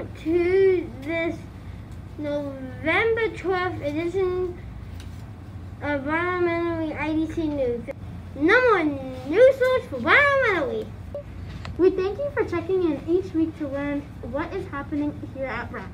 welcome to this November 12th edition of Environmentally IDC News. Number one news source for environmentally. We thank you for checking in each week to learn what is happening here at RAP.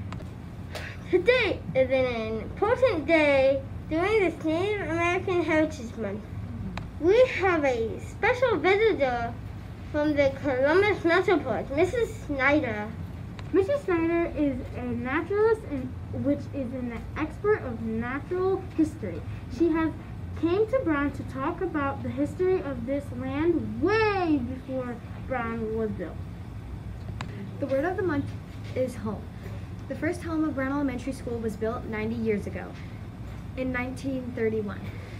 Today is an important day during this Native American Heritage Month. We have a special visitor from the Columbus Metroport, Mrs. Snyder. Mrs. Snyder is a naturalist which is an expert of natural history. She has came to Brown to talk about the history of this land way before Brown was built. The word of the month is home. The first home of Brown Elementary School was built 90 years ago, in 1931,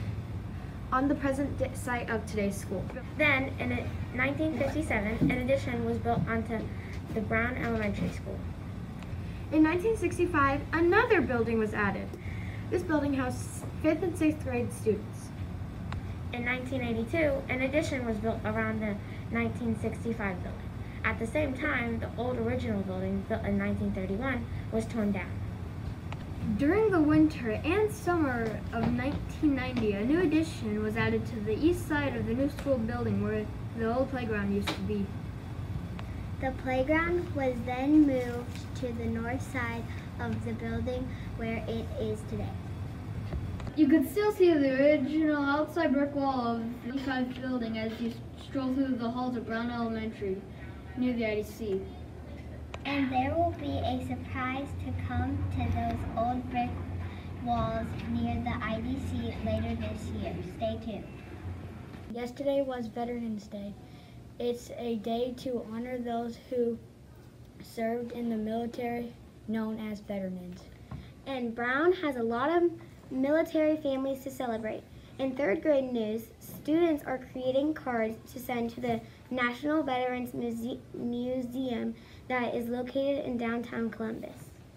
on the present site of today's school. Then, in 1957, an addition was built onto the Brown Elementary School. In 1965, another building was added. This building housed 5th and 6th grade students. In 1982, an addition was built around the 1965 building. At the same time, the old original building, built in 1931, was torn down. During the winter and summer of 1990, a new addition was added to the east side of the new school building where the old playground used to be. The playground was then moved to the north side of the building where it is today. You could still see the original outside brick wall of the 5th building as you stroll through the halls of Brown Elementary near the IDC. And there will be a surprise to come to those old brick walls near the IDC later this year. Stay tuned. Yesterday was Veterans Day. It's a day to honor those who served in the military, known as veterans. And Brown has a lot of military families to celebrate. In 3rd grade news, students are creating cards to send to the National Veterans Museum that is located in downtown Columbus.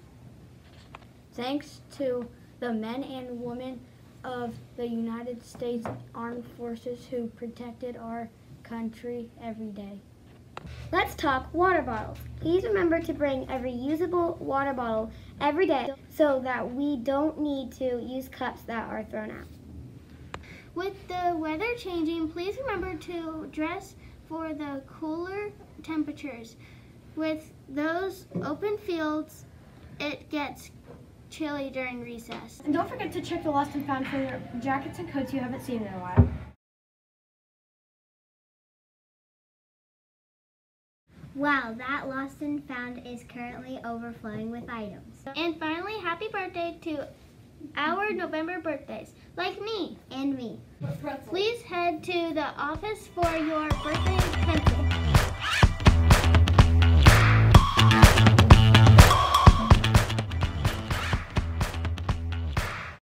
Thanks to the men and women of the United States Armed Forces who protected our country every day. Let's talk water bottles. Please remember to bring a reusable water bottle every day so that we don't need to use cups that are thrown out. With the weather changing, please remember to dress for the cooler temperatures. With those open fields, it gets chilly during recess. And don't forget to check the lost and found for your jackets and coats you haven't seen in a while. Wow, that lost and found is currently overflowing with items. And finally, happy birthday to our November birthdays, like me And me. Please head to the office for your birthday pencil.